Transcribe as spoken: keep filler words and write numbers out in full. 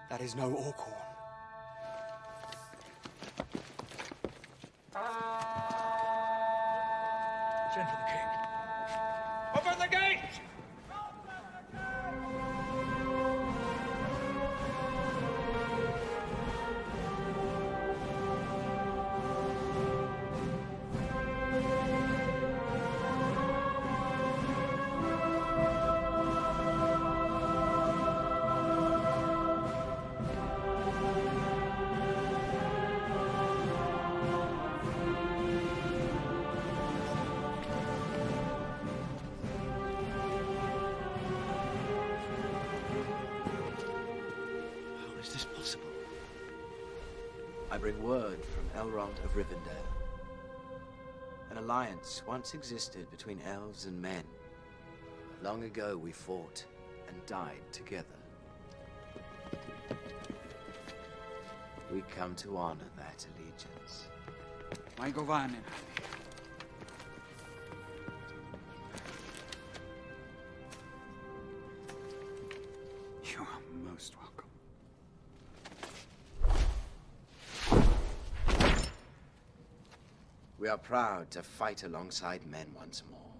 That is no Orcorn. Send for the king. Open the gate! I bring word from Elrond of Rivendell. An alliance once existed between elves and men. Long ago we fought and died together. We come to honor that allegiance. My Govanen. You are most welcome. We are proud to fight alongside men once more.